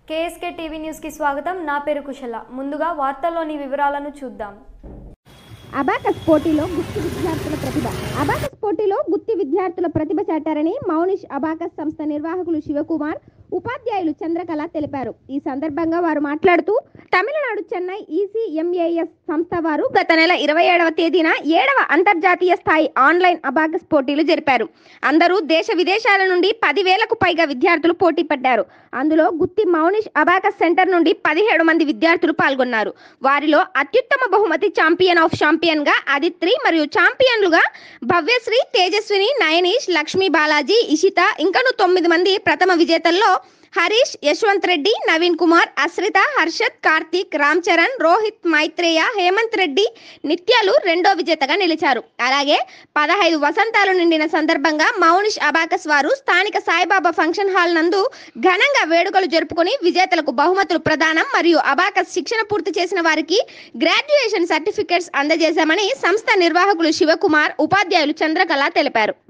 KSKTV news కి స్వాగతం. నా పేరు కుశల. ముందుగా వార్తల్లోని వివరాలను చూద్దాం. అబాకస్ పోటీలో గుత్తి విద్యార్థుల ప్రతిభ చాటారని మౌనిష్ అబాకస్ సంస్థ నిర్వాహకులు శివకుమార్, ఉపాధ్యాయులు చంద్రకళ తెలిపారు. ఈ సందర్భంగా వారు మాట్లాడుతూ తమిళనాడు చెన్నై ECMAS సంస్థ వారు గత నెల 27వ తేదీన 7వ అంతర్జాతీయ స్థాయి ఆన్లైన్ అబాకస్ పోటీలు జరిపారు. అందరూ దేశ విదేశాల నుండి 10,000కు పైగా విద్యార్థులు పోటీ పడ్డారు. అందులో గుత్తి మౌనిష్ అబాకస్ సెంటర్ నుండి 17 మంది విద్యార్థులు పాల్గొన్నారు. వారిలో అత్యుత్తమ బహుమతి ఛాంపియన్ ఆఫ్ ఛాంపియన్ గా ఆదిత్రి మరియు ఛాంపియన్లుగా భవ్యశ్రీ, తేజస్విని, నయనీష్, లక్ష్మీ బాలాజీ, ఇషిత ఇంకను 9 మంది ప్రథమ విజేతల్లో హరీష్, యశ్వంత్ రెడ్డి, నవీన్ కుమార్, అశ్రిత, హర్షత్, కార్తీక్, రామ్ చరణ్, రోహిత్, మైత్రేయ, హేమంత్ రెడ్డి, నిత్యాలు రెండో విజేతగా నిలిచారు. అలాగే 15 వసంతాలు నిండిన సందర్భంగా మౌనిష్ అబాకస్ వారు స్థానిక సాయిబాబా ఫంక్షన్ హాల్ నందు ఘనంగా వేడుకలు జరుపుకుని విజేతలకు బహుమతులు ప్రదానం మరియు అబాకస్ శిక్షణ పూర్తి చేసిన వారికి గ్రాడ్యుయేషన్ సర్టిఫికెట్స్ అందజేశామని సంస్థ నిర్వాహకులు శివకుమార్, ఉపాధ్యాయులు చంద్రకళ తెలిపారు.